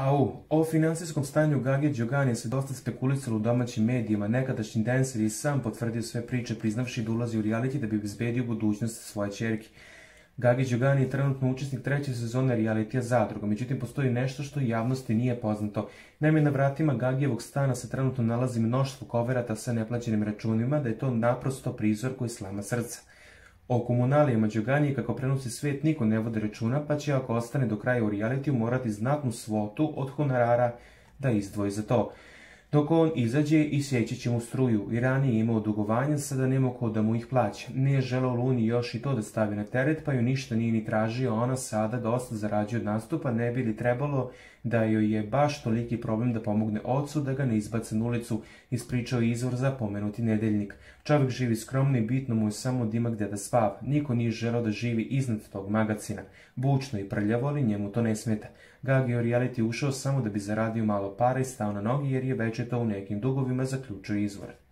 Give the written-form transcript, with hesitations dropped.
O finansijskom stanju Gage Đogani se dosta spekulisalo u domaćim medijima. Nekadašnji denser je sam potvrdio sve priče, priznavši da ulazi u reality da bi obezbedio budućnost svoje ćerke. Gagi Đogani je trenutno učesnik treće sezone realitija Zadruga, međutim postoji nešto što javnosti nije poznato. Naime, na vratima Gagijevog stana se trenutno nalazi mnoštvo koverata sa neplaćenim računima, da je to naprosto prizor koji slama srca. O komunalijama Đogani, kako prenosi svet, niko ne vode računa, pa će, ako ostane do kraja u realitiju, morati znatnu svotu od honorara da izdvoji za to. Dok on izađe i sjeći će mu struju, i ranije je imao dugovanja, sada nema ko da mu ih plaća. Nije želeo Luni još i to da stavi na teret, pa ju ništa nije ni tražio, ona sada dosta zarađuje od nastupa, ne bi li trebalo da joj je baš toliki problem da pomogne ocu da ga ne izbace na ulicu, ispričao je izvor za pomenuti Nedeljnik. Čovjek živi skromno i bitno mu je samo da ima gde da spava. Niko nije želeo da živi iznad tog magacina. Bučno i prljavo, ali njemu to ne smeta. Gagi u reality ušao samo da bi zaradio malo para i stao na nogi jer je večito u nekim dugovima, zaključio izvor.